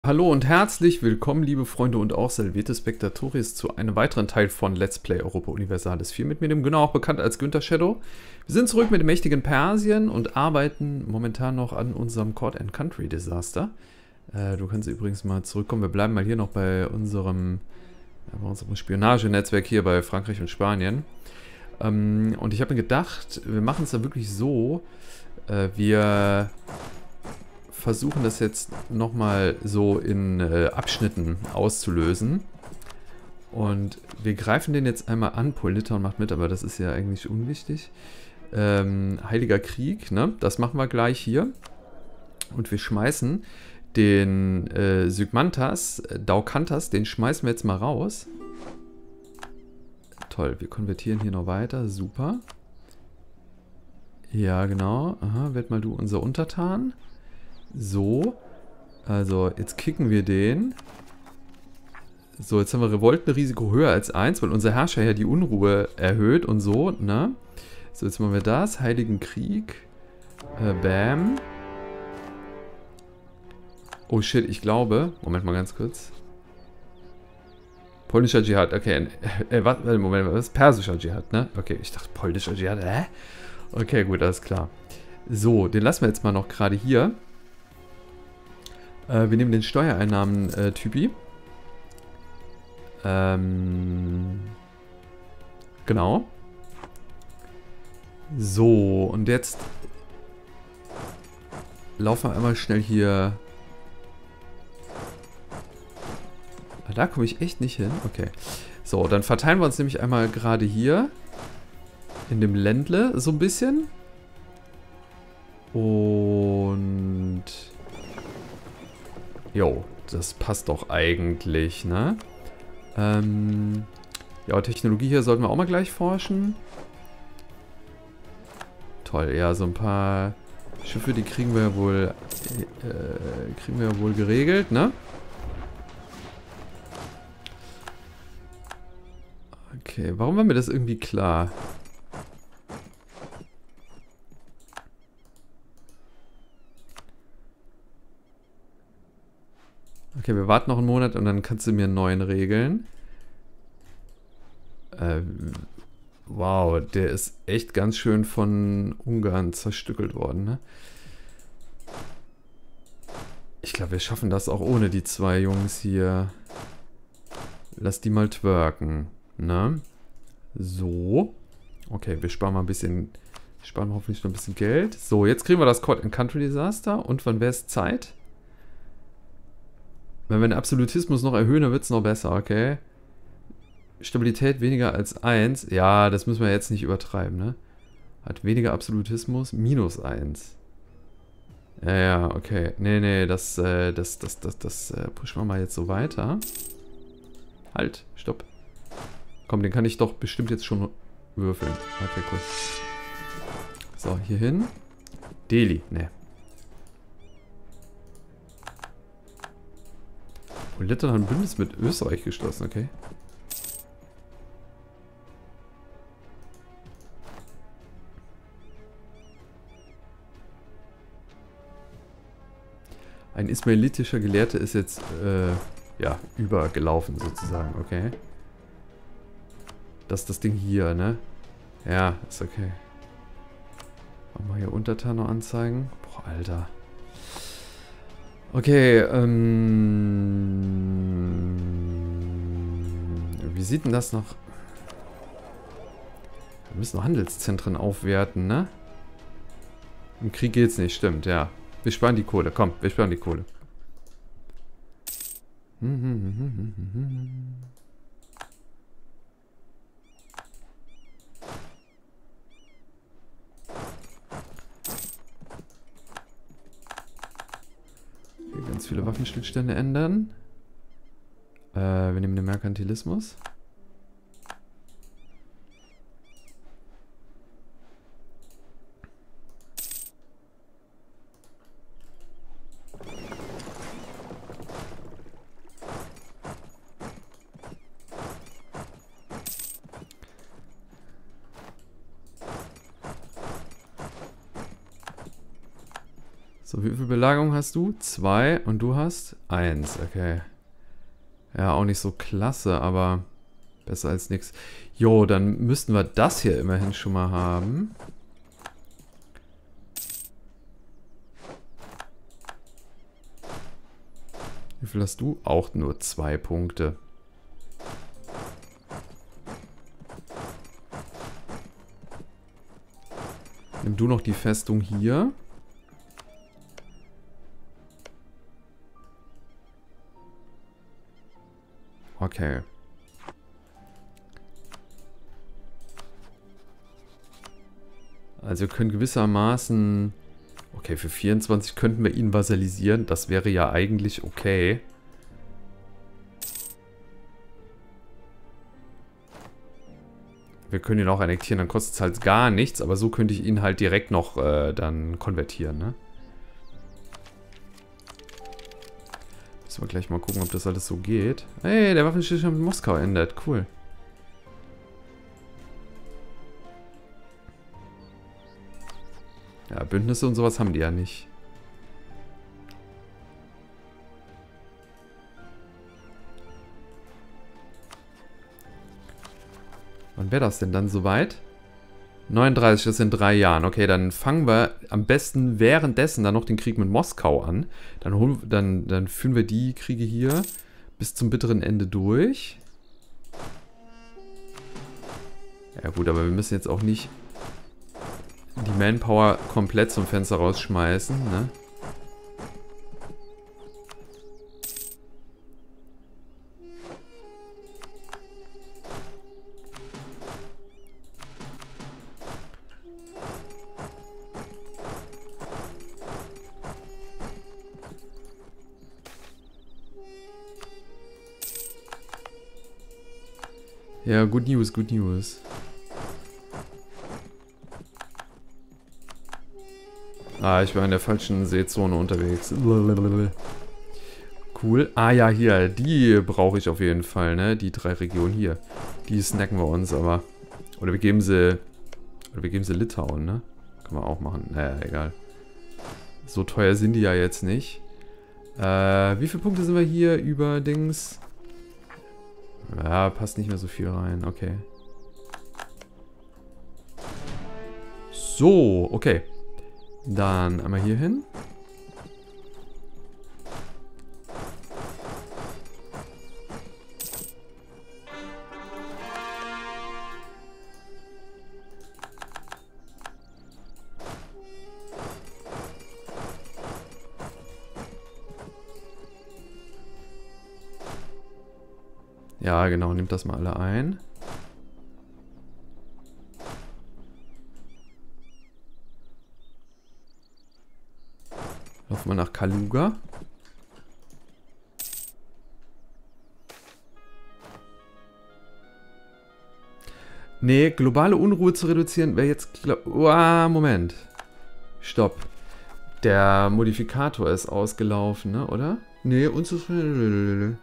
Hallo und herzlich willkommen, liebe Freunde und auch Salvete Spectatoris, zu einem weiteren Teil von Let's Play Europa Universalis 4 mit mir, dem genau auch bekannt als Günther Shadow. Wir sind zurück mit dem mächtigen Persien und arbeiten momentan noch an unserem Court and Country Desaster. Du kannst übrigens mal zurückkommen, wir bleiben mal hier noch bei unserem Spionagenetzwerk hier bei Frankreich und Spanien. Und ich habe mir gedacht, wir machen es da wirklich so, wir versuchen das jetzt nochmal so in Abschnitten auszulösen. Und wir greifen den jetzt einmal an. Litauen macht mit, aber das ist ja eigentlich unwichtig. Heiliger Krieg, ne? Das machen wir gleich hier. Und wir schmeißen den Sygmantas, Daukantas, den schmeißen wir jetzt mal raus. Toll, wir konvertieren hier noch weiter. Super. Ja, genau. Aha, werd mal du unser Untertan. So, also jetzt kicken wir den. So, jetzt haben wir Revoltenrisiko höher als 1, weil unser Herrscher ja die Unruhe erhöht und so, ne? So, jetzt machen wir das. Heiligen Krieg. Bam. Oh shit, ich glaube... Moment mal ganz kurz. Polnischer Dschihad, okay. Moment, was ist persischer Dschihad, ne? Okay, ich dachte polnischer Dschihad, hä? Okay, gut, alles klar. So, den lassen wir jetzt mal noch gerade hier. Wir nehmen den Steuereinnahmen-Typi. Genau. So, und jetzt laufen wir einmal schnell hier. Da komme ich echt nicht hin. Okay. So, dann verteilen wir uns nämlich einmal gerade hier in dem Ländle so ein bisschen. Und... Jo, das passt doch eigentlich, ne? Ja, Technologie hier sollten wir auch mal gleich forschen. Toll, ja, so ein paar Schiffe, die kriegen wir wohl geregelt, ne? Okay, warum war mir das irgendwie klar? Okay, wir warten noch einen Monat und dann kannst du mir einen neuen regeln. Wow, der ist echt ganz schön von Ungarn zerstückelt worden, ne? Ich glaube, wir schaffen das auch ohne die zwei Jungs hier. Lass die mal twerken, ne? So. Okay, wir sparen mal ein bisschen, sparen hoffentlich noch ein bisschen Geld. So, jetzt kriegen wir das Court and Country Desaster. Und wann wäre es Zeit? Wenn wir den Absolutismus noch erhöhen, dann wird es noch besser, okay? Stabilität weniger als 1. Ja, das müssen wir jetzt nicht übertreiben, ne? Hat weniger Absolutismus, minus 1. Ja, okay. Nee, das pushen wir mal jetzt so weiter. Halt, stopp. Komm, den kann ich doch bestimmt jetzt schon würfeln. Okay, cool. So, hier hin. Delhi, ne. Litauen hat ein Bündnis mit Österreich geschlossen, okay. Ein ismailitischer Gelehrter ist jetzt, ja, übergelaufen sozusagen, okay. Das ist das Ding hier, ne? Ja, ist okay. Machen wir hier Untertan noch anzeigen. Boah, Alter. Okay, wie sieht denn das noch? Wir müssen noch Handelszentren aufwerten, ne? Im Krieg geht's nicht, stimmt, ja. Wir sparen die Kohle, komm, wir sparen die Kohle. Hier ganz viele Waffenstillstände ändern. Wir nehmen den Merkantilismus. So, wie viel Belagerung hast du? 2 und du hast 1. Okay. Ja, auch nicht so klasse, aber besser als nichts. Jo, dann müssten wir das hier immerhin schon mal haben. Wie viel hast du? Auch nur 2 Punkte. Nimm du noch die Festung hier. Okay. Also wir können gewissermaßen... Okay, für 24 könnten wir ihn vasalisieren. Das wäre ja eigentlich okay. Wir können ihn auch annektieren, dann kostet es halt gar nichts. Aber so könnte ich ihn halt direkt noch dann konvertieren, ne? Müssen wir gleich mal gucken, ob das alles so geht. Hey, der Waffenstillstand mit Moskau endet. Cool. Ja, Bündnisse und sowas haben die ja nicht. Wann wäre das denn dann soweit? 39, das sind 3 Jahren. Okay, dann fangen wir am besten währenddessen dann noch den Krieg mit Moskau an. Dann führen wir die Kriege hier bis zum bitteren Ende durch. Ja gut, aber wir müssen jetzt auch nicht die Manpower komplett zum Fenster rausschmeißen, ne? Ja, good news, good news. Ah, ich war in der falschen Seezone unterwegs. Cool. Ah ja, hier, die brauche ich auf jeden Fall, ne? Die 3 Regionen hier. Die snacken wir uns, aber... Oder wir geben sie Litauen, ne? Können wir auch machen. Naja, egal. So teuer sind die ja jetzt nicht. Wie viele Punkte sind wir hier über Dings? Ja, passt nicht mehr so viel rein. Okay. So, okay. Dann einmal hier hin. Ja, genau, nimmt das mal alle ein. Laufen wir nach Kaluga. Nee, globale Unruhe zu reduzieren wäre jetzt... Moment. Stopp. Der Modifikator ist ausgelaufen, ne, oder? Nee, unzufrieden.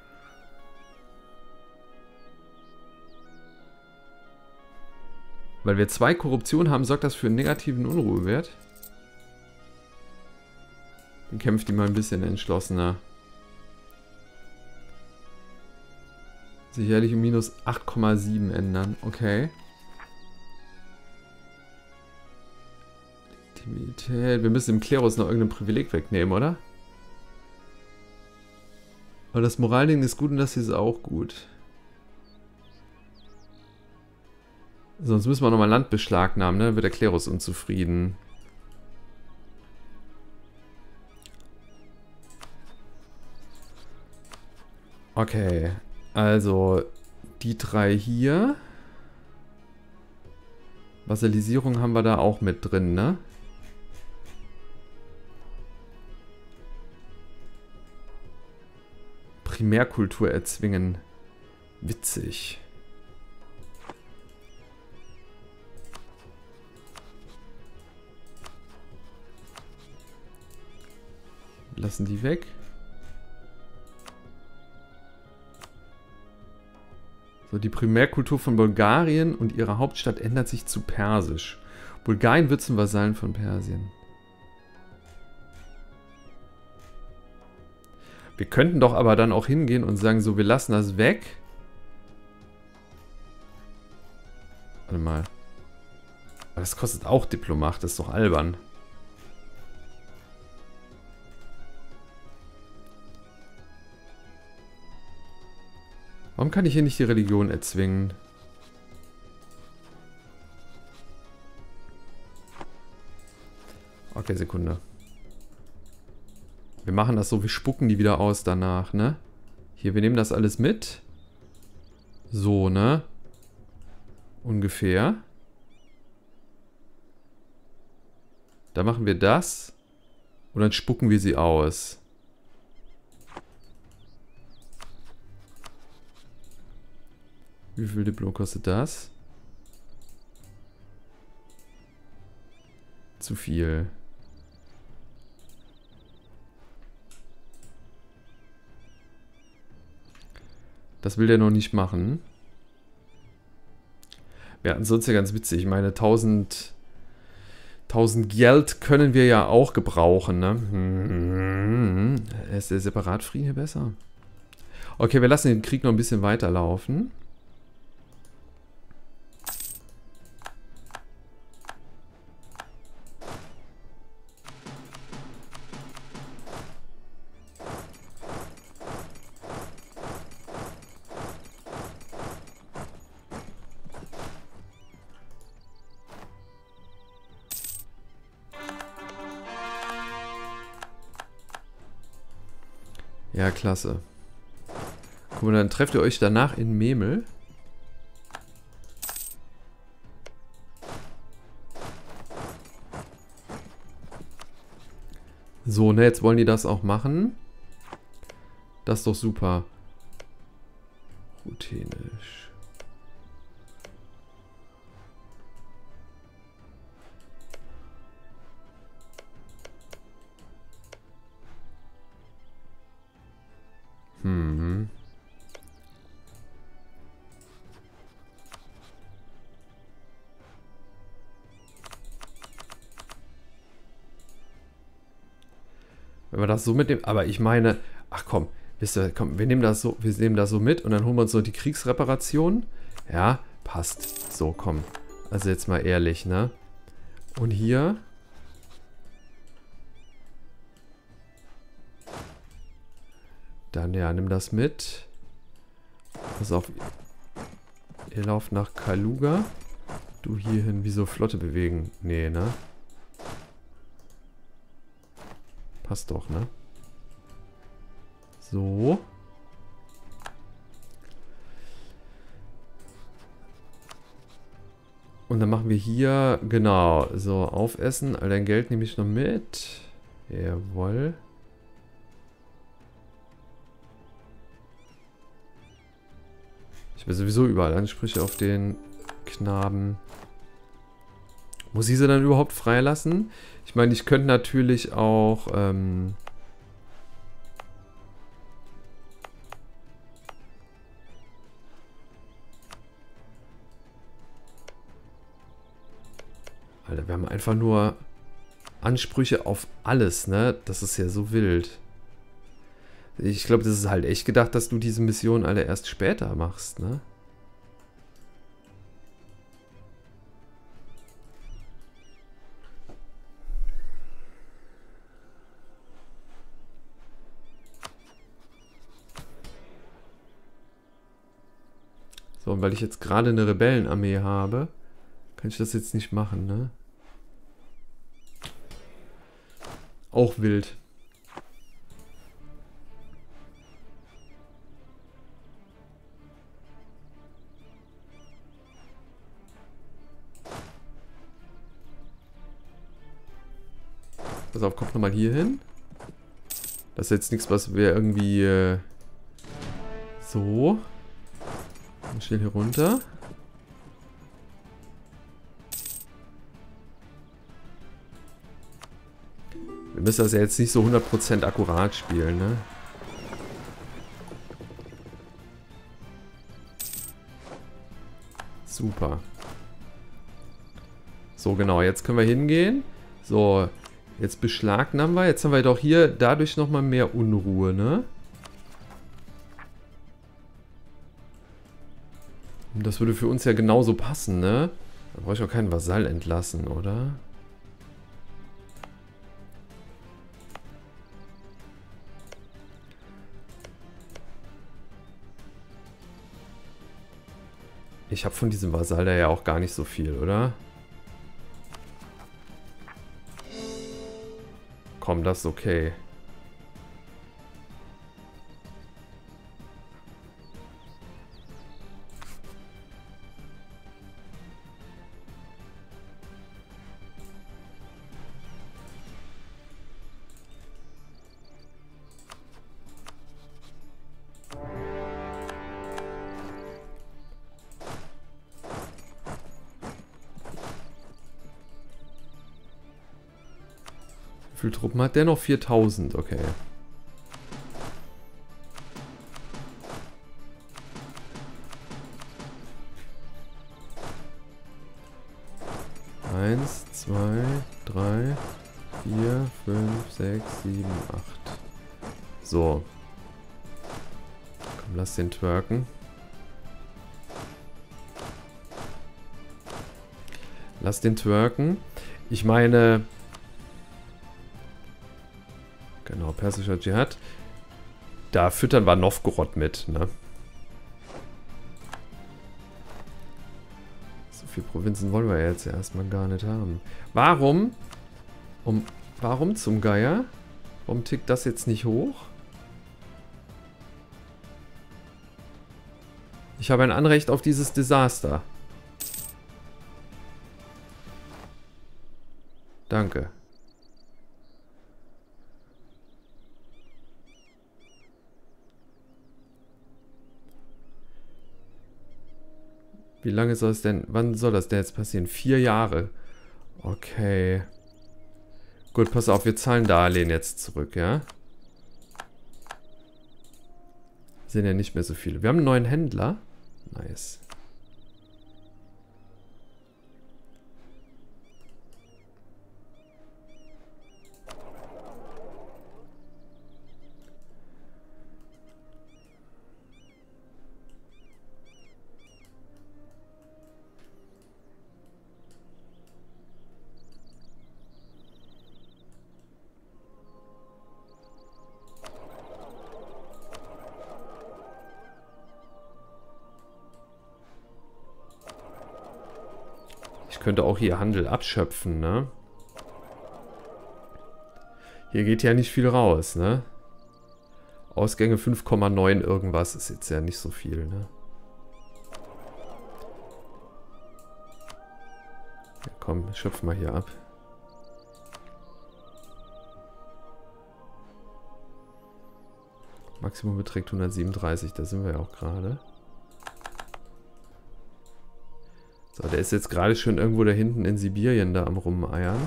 Weil wir 2 Korruption haben, sorgt das für einen negativen Unruhewert. Dann kämpft die mal ein bisschen entschlossener. Sicherlich um minus 8,7 ändern. Okay. Legitimität. Wir müssen dem Klerus noch irgendein Privileg wegnehmen, oder? Aber das Moralding ist gut und das hier ist auch gut. Sonst müssen wir nochmal Land beschlagnahmen, ne? Dann wird der Klerus unzufrieden. Okay, also die 3 hier. Vassalisierung haben wir da auch mit drin, ne? Primärkultur erzwingen. Witzig. Lassen die weg. So, die Primärkultur von Bulgarien und ihre Hauptstadt ändert sich zu Persisch. Bulgarien wird zum Vasallen von Persien. Wir könnten doch aber dann auch hingehen und sagen, so, wir lassen das weg. Warte mal. Aber das kostet auch Diplomat, das ist doch albern. Warum kann ich hier nicht die Religion erzwingen? Okay, Sekunde. Wir machen das so, wir spucken die wieder aus danach, ne? Hier, wir nehmen das alles mit. So, ne? Ungefähr. Da machen wir das. Und dann spucken wir sie aus. Wie viel Diplo kostet das? Zu viel. Das will der noch nicht machen. Ja, ansonsten ganz witzig. Ich meine, 1000 Geld können wir ja auch gebrauchen, ne? Ist der Separatfrieden hier besser? Okay, wir lassen den Krieg noch ein bisschen weiterlaufen. Ja, klasse. Guck mal, dann trefft ihr euch danach in Memel. So, ne, jetzt wollen die das auch machen. Das ist doch super. Ruthenisch. Hm. Wenn wir das so mit dem... Aber ich meine... Ach komm, wisst ihr, komm, wir nehmen das so mit und dann holen wir uns so die Kriegsreparation. Ja, passt. So, komm. Also jetzt mal ehrlich, ne? Und hier... Dann, ja, nimm das mit. Pass auf. Ihr lauft nach Kaluga. Du hierhin. Wieso Flotte bewegen? Nee, ne? Passt doch, ne? So. Und dann machen wir hier, genau, so, aufessen. All dein Geld nehme ich noch mit. Jawohl. Ich will sowieso überall Ansprüche auf den Knaben. Muss ich sie dann überhaupt freilassen? Ich meine, ich könnte natürlich auch... Alter, wir haben einfach nur Ansprüche auf alles, ne? Das ist ja so wild. Ich glaube, das ist halt echt gedacht, dass du diese Mission alle erst später machst, ne? So, und weil ich jetzt gerade eine Rebellenarmee habe, kann ich das jetzt nicht machen, ne? Auch wild. Pass auf, kommt nochmal hier hin. Das ist jetzt nichts, was wir irgendwie so. Und schnell hier runter. Wir müssen das ja jetzt nicht so 100% akkurat spielen, ne? Super. So, genau, jetzt können wir hingehen. So, jetzt beschlagnahmen wir. Jetzt haben wir doch hier dadurch nochmal mehr Unruhe, ne? Das würde für uns ja genauso passen, ne? Da brauche ich auch keinen Vasall entlassen, oder? Ich habe von diesem Vasall da ja auch gar nicht so viel, oder? Komm, das ist okay. Wie viele Truppen hat der noch? 4000, okay. Eins, zwei, drei, 4, 5, 6, 7, 8. So. Komm, lass den twerken. Lass den twerken. Ich meine... Genau, persischer Dschihad. Da füttern wir Novgorod mit, ne? So viele Provinzen wollen wir jetzt erstmal gar nicht haben. Warum? Warum zum Geier? Warum tickt das jetzt nicht hoch? Ich habe ein Anrecht auf dieses Desaster. Danke. Wie lange soll es denn... Wann soll das denn jetzt passieren? 4 Jahre. Okay. Gut, pass auf, wir zahlen Darlehen jetzt zurück, ja? Sind ja nicht mehr so viele. Wir haben einen neuen Händler. Nice. Ich könnte auch hier Handel abschöpfen, ne? Hier geht ja nicht viel raus, ne? Ausgänge 5,9 irgendwas ist jetzt ja nicht so viel, ne? Ja, komm, schöpf mal hier ab. Maximum beträgt 137, da sind wir ja auch gerade. So, der ist jetzt gerade schon irgendwo da hinten in Sibirien da am Rumeiern.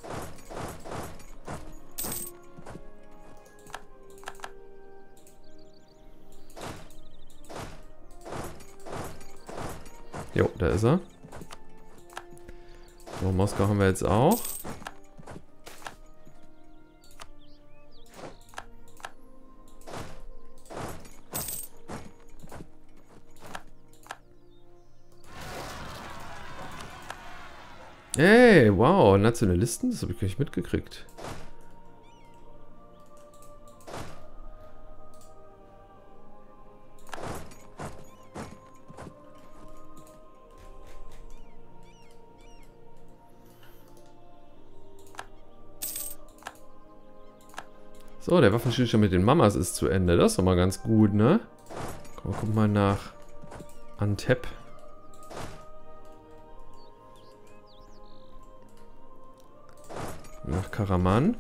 Jo, da ist er. So, Moskau haben wir jetzt auch. Hey, wow, Nationalisten? Das habe ich gar nicht mitgekriegt. So, der Waffenstillstand mit den Mamas ist zu Ende. Das ist doch mal ganz gut, ne? Komm, guck mal nach Antep. Nach Karaman.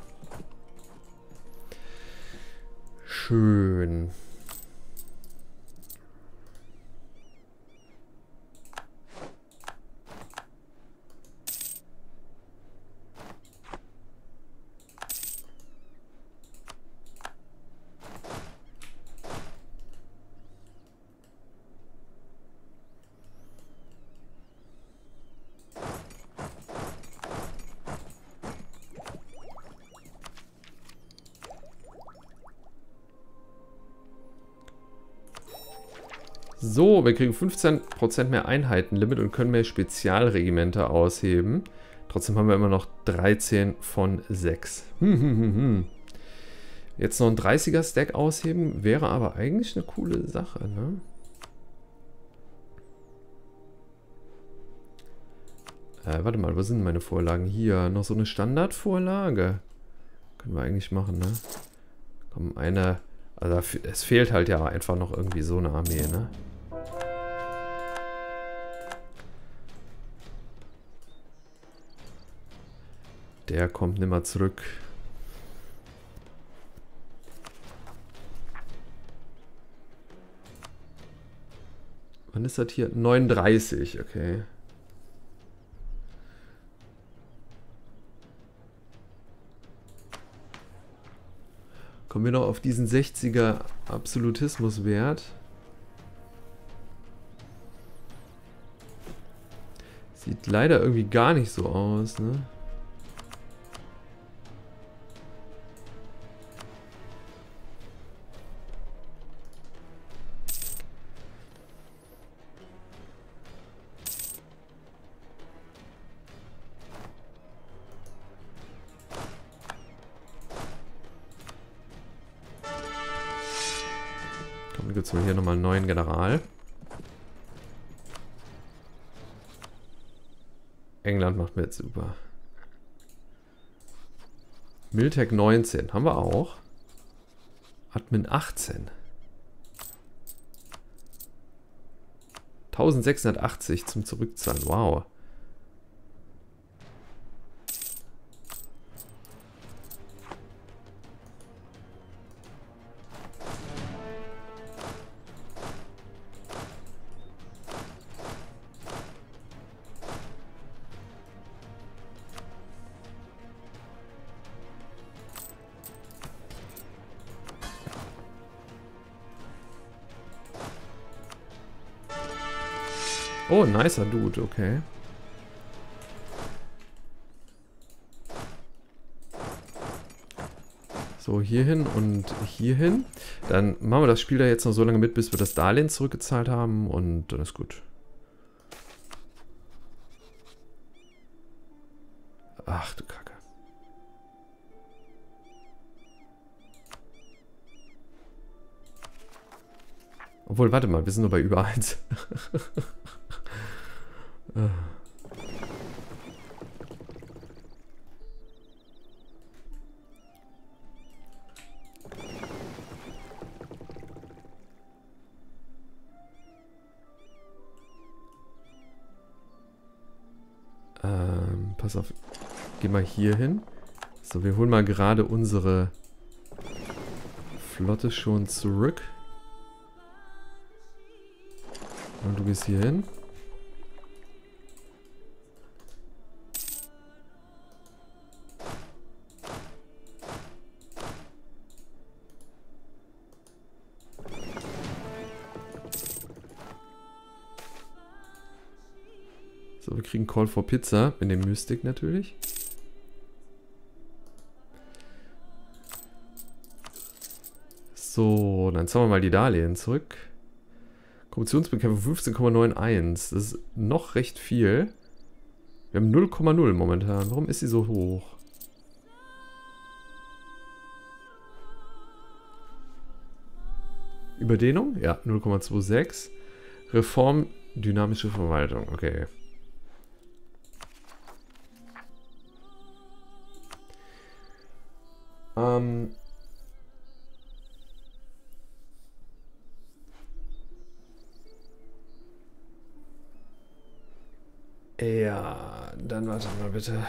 Schön. So, wir kriegen 15% mehr Einheitenlimit und können mehr Spezialregimenter ausheben. Trotzdem haben wir immer noch 13 von 6. Jetzt noch ein 30er-Stack ausheben, wäre aber eigentlich eine coole Sache, ne? Warte mal, wo sind meine Vorlagen? Hier, noch so eine Standardvorlage. Können wir eigentlich machen, ne? Komm, eine... Also es fehlt halt ja einfach noch irgendwie so eine Armee, ne? Der kommt nimmer zurück. Wann ist das hier? 39, okay. Kommen wir noch auf diesen 60er Absolutismuswert. Sieht leider irgendwie gar nicht so aus, ne? Dann gibt es hier nochmal einen neuen General. England macht mir jetzt super. Miltech 19 haben wir auch. Admin 18. 1680 zum Zurückzahlen. Wow. Oh, nicer Dude, okay. So, hierhin und hierhin. Dann machen wir das Spiel da jetzt noch so lange mit, bis wir das Darlehen zurückgezahlt haben und dann ist gut. Ach du Kacke. Obwohl, warte mal, wir sind nur bei über 1. Pass auf. Geh mal hier hin. So, wir holen mal gerade unsere Flotte schon zurück. Und du gehst hier hin. So, wir kriegen Call for Pizza in dem Mystic natürlich. So, dann zahlen wir mal die Darlehen zurück. Korruptionsbekämpfung 15,91. Das ist noch recht viel. Wir haben 0,0 momentan. Warum ist sie so hoch? Überdehnung? Ja, 0,26. Reform, dynamische Verwaltung. Okay. Ja, dann warte mal bitte.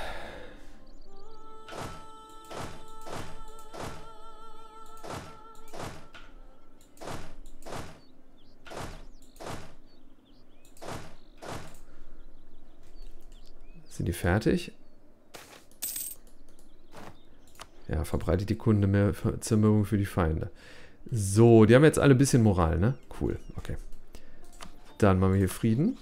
Sind die fertig? Ja, verbreitet die Kunde mehr Zermürbung für die Feinde. So, die haben jetzt alle ein bisschen Moral, ne? Cool, okay. Dann machen wir hier Frieden.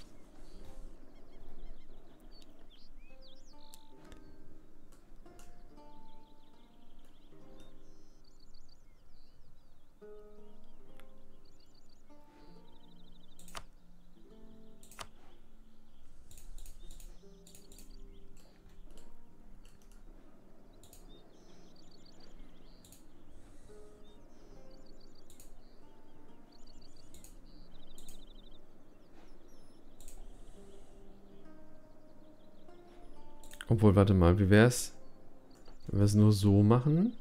Obwohl, warte mal, wie wär's, wenn wir es nur so machen?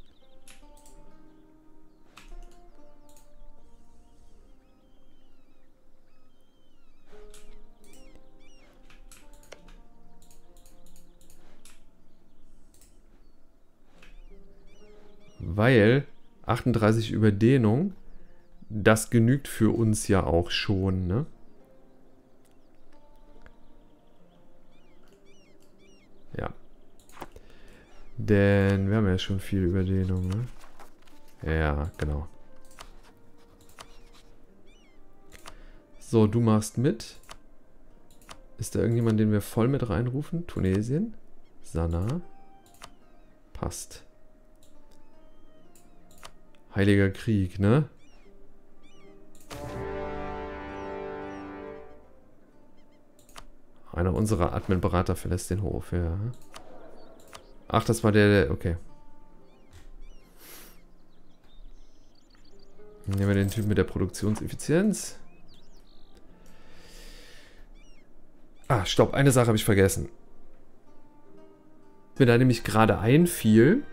Weil 38 Überdehnung, das genügt für uns ja auch schon, ne? Ja. Denn wir haben ja schon viel Überdehnung, ne? Ja, genau. So, du machst mit. Ist da irgendjemand, den wir voll mit reinrufen? Tunesien? Sanaa? Passt. Heiliger Krieg, ne? Einer unserer Admin-Berater verlässt den Hof, ja. Ach, das war der... Okay. Nehmen wir den Typ mit der Produktionseffizienz. Ah, stopp, eine Sache habe ich vergessen. Mir da nämlich gerade einfiel,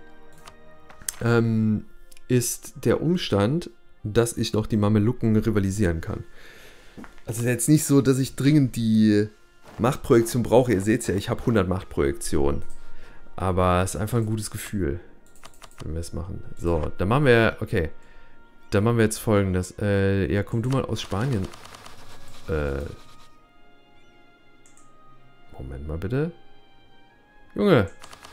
ist der Umstand, dass ich noch die Mamelucken rivalisieren kann. Also es ist jetzt nicht so, dass ich dringend die Machtprojektion brauche. Ihr seht es ja, ich habe 100 Machtprojektionen. Aber es ist einfach ein gutes Gefühl, wenn wir es machen. So, dann machen wir, okay. Dann machen wir jetzt Folgendes. Ja, komm du mal aus Spanien. Moment mal bitte. Junge.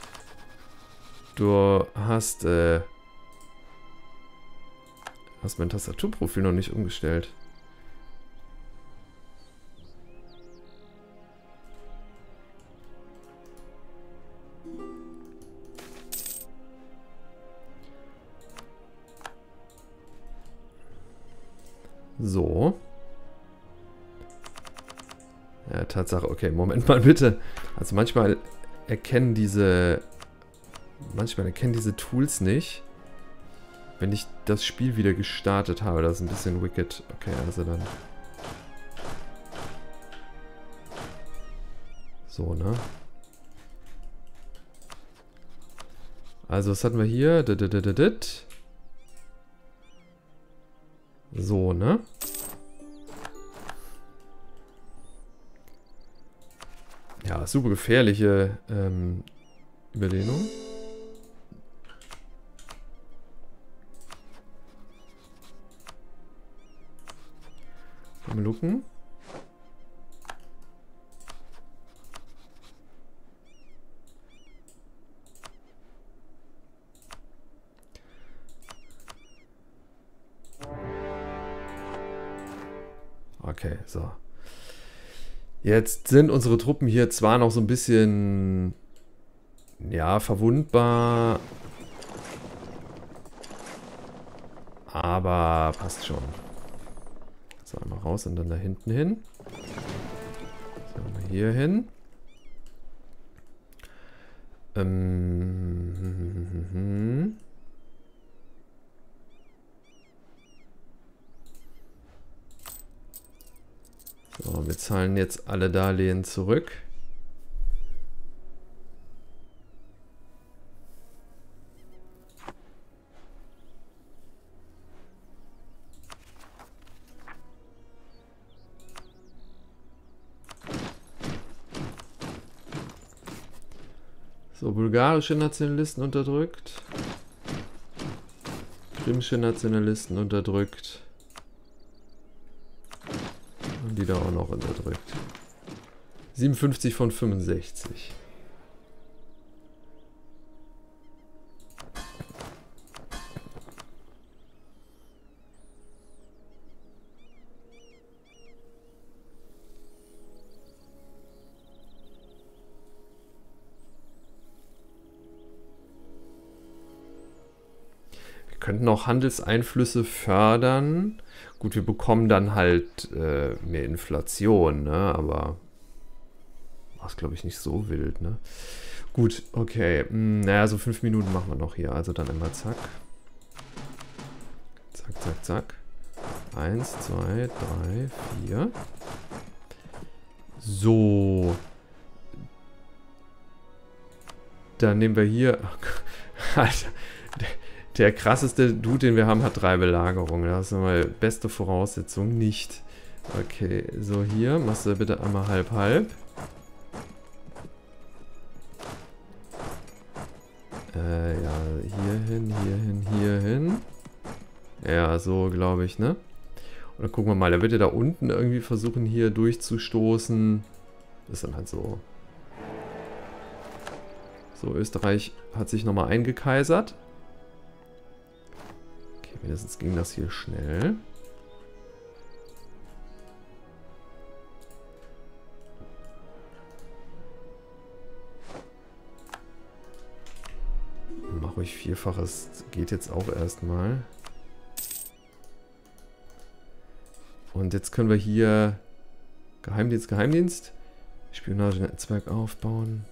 Du hast, hast mein Tastaturprofil noch nicht umgestellt. So. Ja, Tatsache. Okay, Moment mal bitte. Also manchmal erkennen diese Tools nicht, wenn ich das Spiel wieder gestartet habe. Das ist ein bisschen wicked. Okay, also dann. So, ne? Also, was hatten wir hier? So, ne? Ja, super gefährliche Überdehnung. Mamelucken. Okay, so. Jetzt sind unsere Truppen hier zwar noch so ein bisschen, ja, verwundbar, aber passt schon. So, einmal raus und dann da hinten hin. So, mal hier hin. So, wir zahlen jetzt alle Darlehen zurück. So, bulgarische Nationalisten unterdrückt. Krimsche Nationalisten unterdrückt. Und die da auch noch unterdrückt. 57 von 65. Wir könnten auch Handelseinflüsse fördern. Gut, wir bekommen dann halt mehr Inflation, ne? Aber das ist, glaube ich, nicht so wild, ne? Gut, okay. Naja, so 5 Minuten machen wir noch hier. Also dann immer zack. Zack, zack, zack. 1, 2, 3, 4. So. Dann nehmen wir hier... Oh Gott, Alter, der krasseste Dude, den wir haben, hat 3 Belagerungen. Das ist mal beste Voraussetzung. Nicht. Okay, so hier. Machst du bitte einmal halb-halb. Ja, hier hin. Ja, so glaube ich, ne? Und dann gucken wir mal, er wird ja da unten irgendwie versuchen, hier durchzustoßen. Das ist dann halt so. So, Österreich hat sich nochmal eingekaisert. Okay, mindestens ging das hier schnell. Mach ruhig Vierfaches, geht jetzt auch erstmal. Und jetzt können wir hier Geheimdienst, Spionagenetzwerk aufbauen.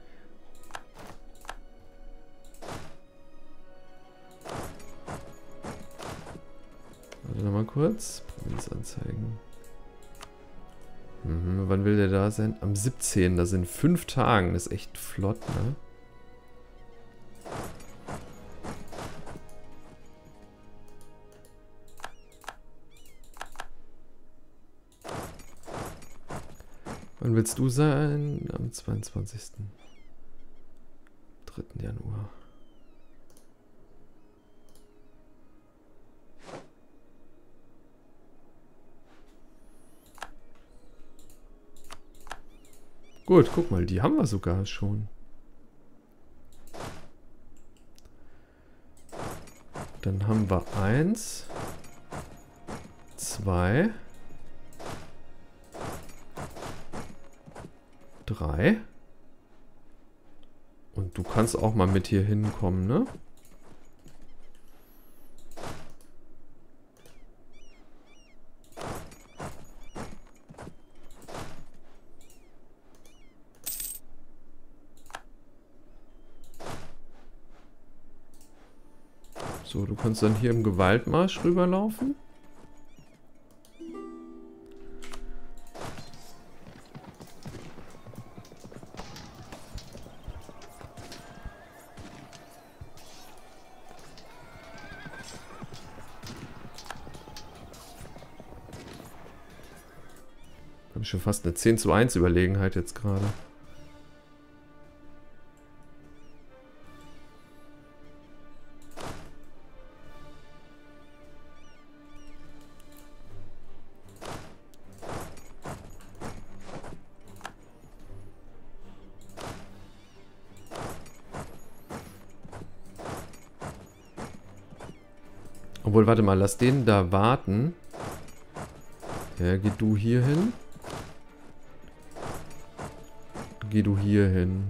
Warte nochmal kurz. Provinzanzeigen. Wann will der da sein? Am 17. Das sind 5 Tagen. Das ist echt flott, ne? Wann willst du sein? Am 22. 3. Januar. Gut, guck mal, die haben wir sogar schon. Dann haben wir 1, 2, 3. Und du kannst auch mal mit hier hinkommen, ne? So, du kannst dann hier im Gewaltmarsch rüberlaufen. Wir haben schon fast eine 10:1 Überlegenheit jetzt gerade. Obwohl, warte mal, lass den da warten. Ja, geh du hier hin. Geh du hier hin.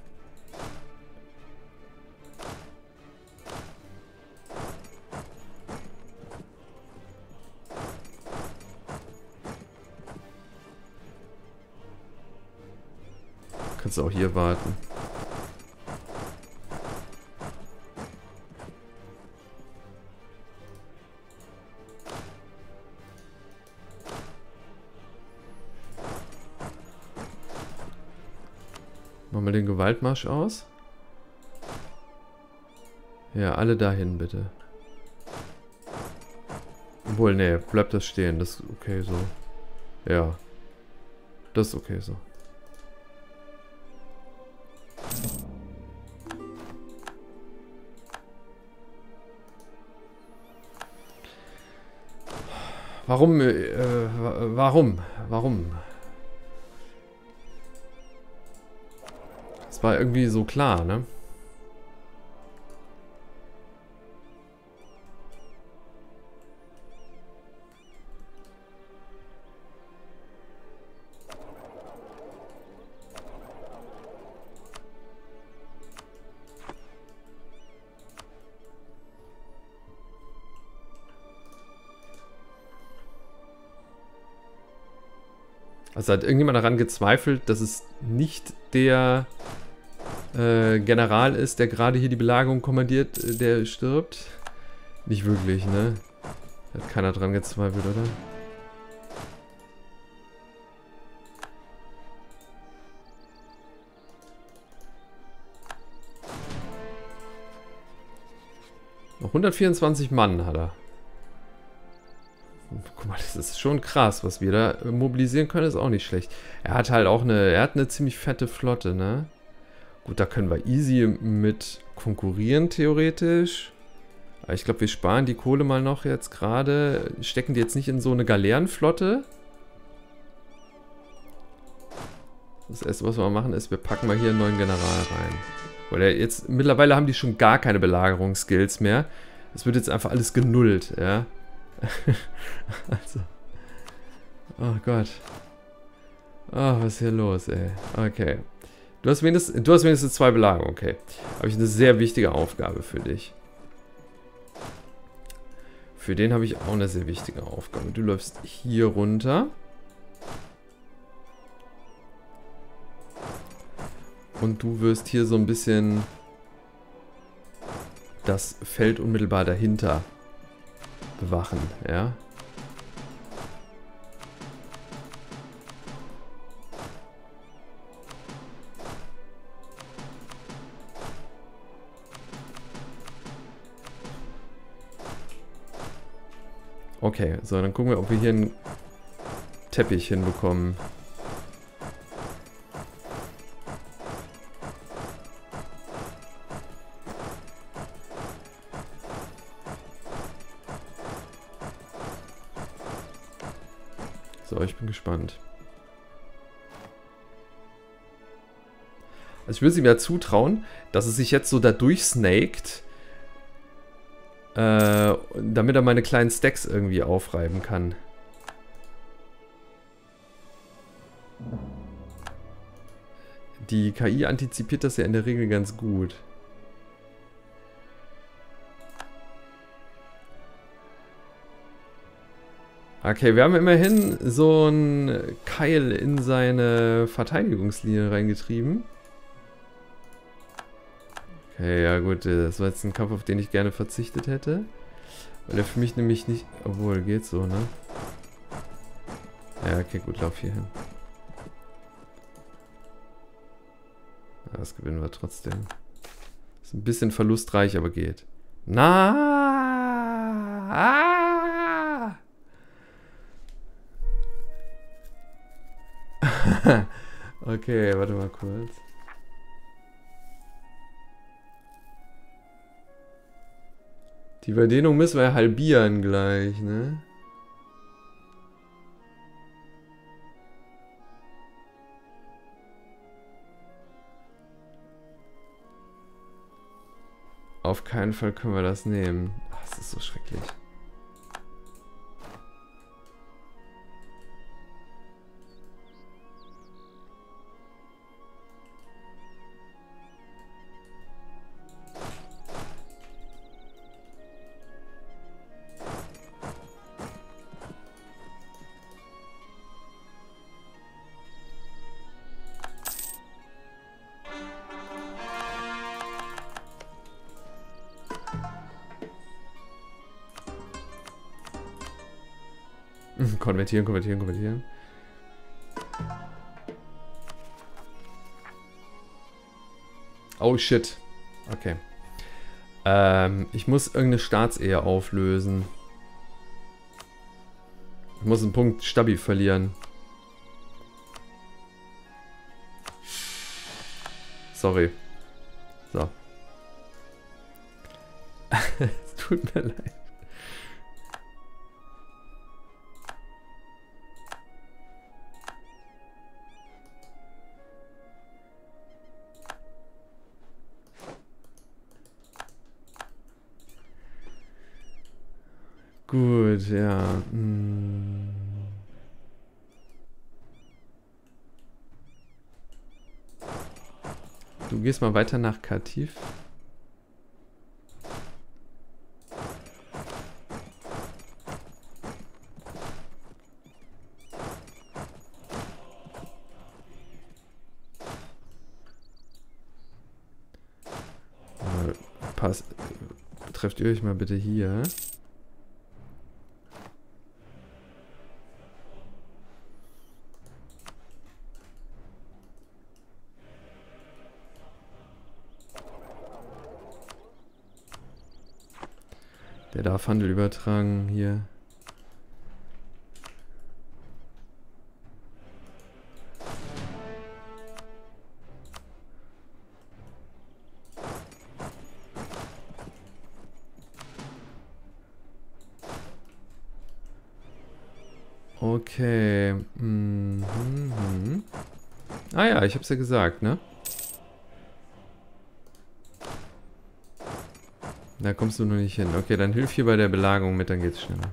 Kannst auch hier warten. Machen wir den Gewaltmarsch aus. Ja, alle dahin bitte. Obwohl, nee, bleibt das stehen. Das ist okay so. Ja. Das ist okay so. Warum? Warum? Das war irgendwie so klar, ne? Also hat irgendjemand daran gezweifelt, dass es nicht der General ist, der gerade hier die Belagerung kommandiert, der stirbt? Nicht wirklich, ne? Hat keiner dran gezweifelt, oder? 124 Mann hat er. Guck mal, das ist schon krass, was wir da mobilisieren können, ist auch nicht schlecht. Er hat halt auch eine ziemlich fette Flotte, ne? Gut, da können wir easy mit konkurrieren, theoretisch. Aber ich glaube, wir sparen die Kohle mal noch jetzt gerade. Stecken die jetzt nicht in so eine Galeerenflotte. Das erste, was wir machen, ist, wir packen mal hier einen neuen General rein. Weil jetzt, mittlerweile haben die schon gar keine Belagerungsskills mehr. Es wird jetzt einfach alles genullt, ja. Also. Oh Gott. Oh, was ist hier los, ey? Okay. Du hast wenigstens 2 Belagerungen, okay. Habe ich eine sehr wichtige Aufgabe für dich. Für den habe ich auch eine sehr wichtige Aufgabe. Du läufst hier runter. Und du wirst hier so ein bisschen das Feld unmittelbar dahinter bewachen, ja. Okay, so, dann gucken wir, ob wir hier einen Teppich hinbekommen. So, ich bin gespannt. Also ich würde ihm ja zutrauen, dass es sich jetzt so da durchsnakt, damit er meine kleinen Stacks irgendwie aufreiben kann. Die KI antizipiert das ja in der Regel ganz gut. Okay, wir haben immerhin so einen Keil in seine Verteidigungslinie reingetrieben. Okay, ja gut, das war jetzt ein Kampf, auf den ich gerne verzichtet hätte. Weil er für mich nämlich nicht... Obwohl, geht so, ne? Ja, okay, gut, lauf hier hin. Ja, das gewinnen wir trotzdem. Ist ein bisschen verlustreich, aber geht. Okay, warte mal kurz. Die Überdehnung müssen wir halbieren gleich, ne? Auf keinen Fall können wir das nehmen. Ach, das ist so schrecklich. Konvertieren, konvertieren, konvertieren. Oh shit. Okay. Ich muss irgendeine Staatsehe auflösen. Ich muss einen Punkt Stabi verlieren. Sorry. So. Es tut mir leid. Gut, ja. Du gehst mal weiter nach Katif. Trefft ihr euch mal bitte hier. Der darf Handel übertragen hier. Okay. Ah ja, ich hab's ja gesagt, ne? Da kommst du noch nicht hin. Okay, dann hilf hier bei der Belagerung mit, dann geht's schneller.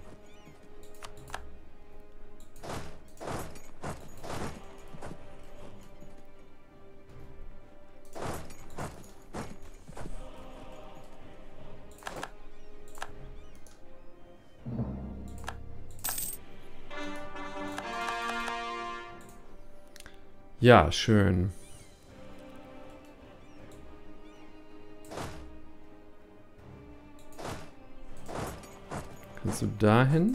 Ja, schön. Kannst du dahin?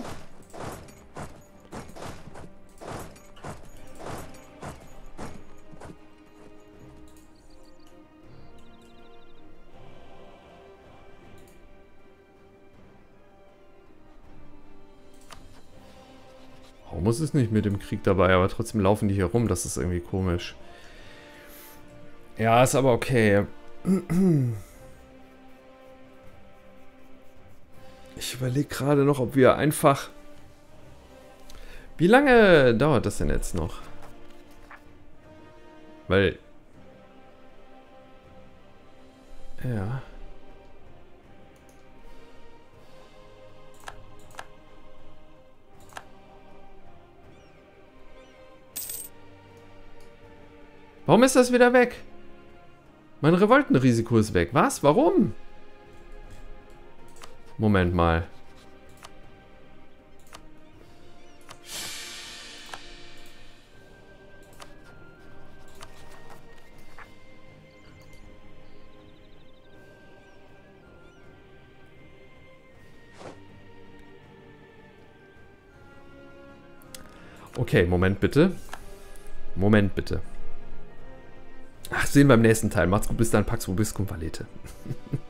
Muss es nicht mit dem Krieg dabei, aber trotzdem laufen die hier rum. Das ist irgendwie komisch. Ja, ist aber okay. Ich überlege gerade noch, ob wir einfach... Wie lange dauert das denn jetzt noch? Weil... Ja... Warum ist das wieder weg? Mein Revoltenrisiko ist weg. Was? Warum? Moment mal. Okay, Moment bitte. Moment bitte. Ach, sehen wir im nächsten Teil. Macht's gut, bis dann, Pax Vobiscum Valete.